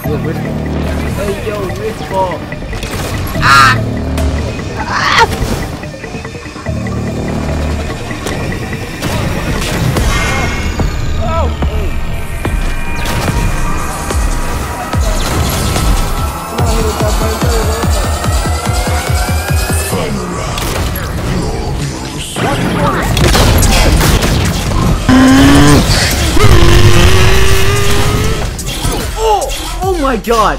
Yo, Wishball. Hey, yo, Wishball. Ah! Ah! Oh my god!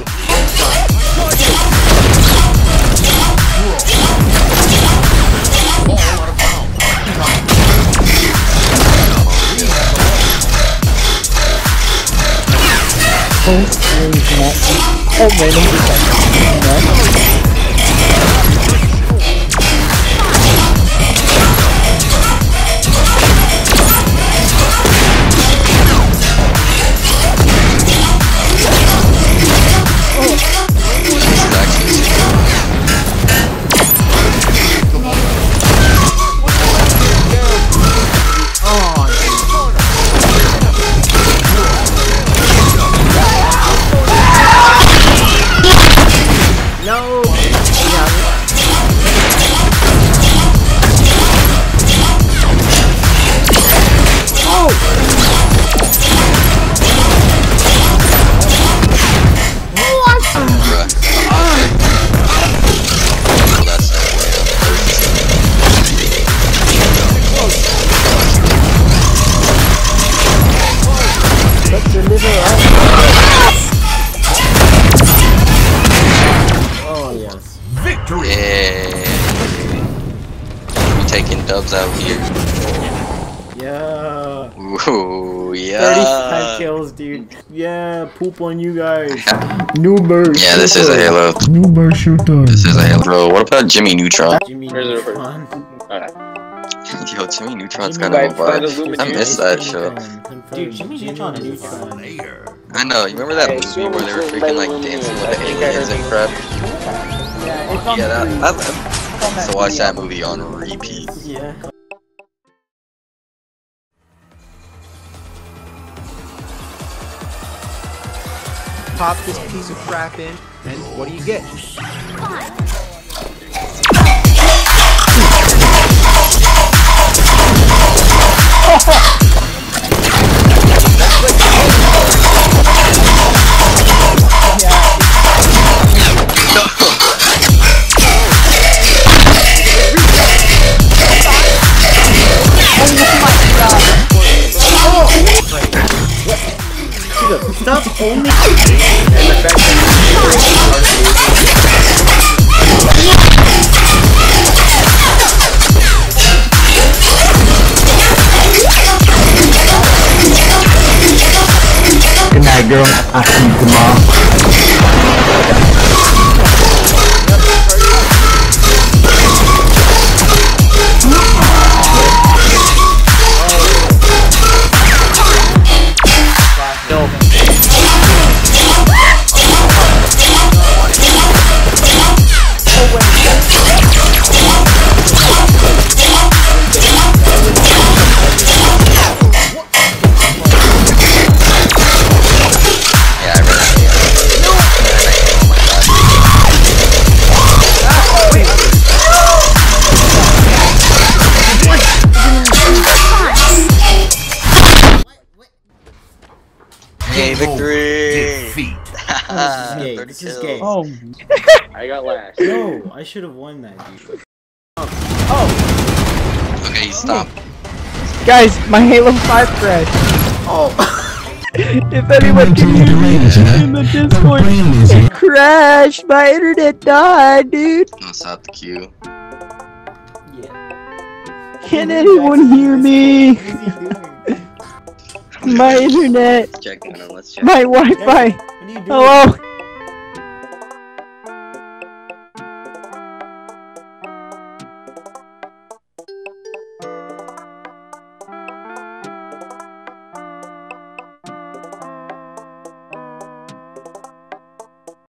Oh, random defense. Victory! Yeah. We're taking dubs out here. Yeah. Ooh, yeah. 35 kills, dude. Yeah, poop on you guys. Noober. Yeah, this is a Halo. Noober shooter. This is a Halo. Bro, what about Jimmy Neutron? Jimmy Neutron. Yo, Jimmy Neutron's kind of a vibe. I miss that show. Dude, Jimmy Neutron is fun. I know, you remember that movie where they were freaking like dancing with the aliens and crap? Yeah, that so watch that movie on repeat. Yeah. Pop this piece of crap in, and what do you get? Stop only. Good night, girl. I'll see you tomorrow. Yay, victory! Defeat. This is gay. Oh. I got last. No, I should have won that, dude. Okay, stop. Guys, my Halo 5 crashed. Oh. If anyone can hear me in the Discord, it crashed. My internet died, dude. No, stop the queue. Yeah. Can anyone hear me? What is he doing? My internet. Let's check on him, let's check. My Wi-Fi. What are you doing? Hello.